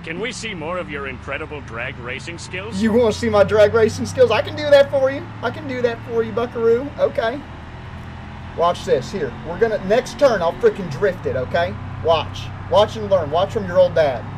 Can we see more of your incredible drag racing skills? You want to see my drag racing skills? I can do that for you. I can do that for you, buckaroo. Okay. Watch this. Here. We're going to... Next turn, I'll freaking drift it, okay? Watch. Watch and learn. Watch from your old dad.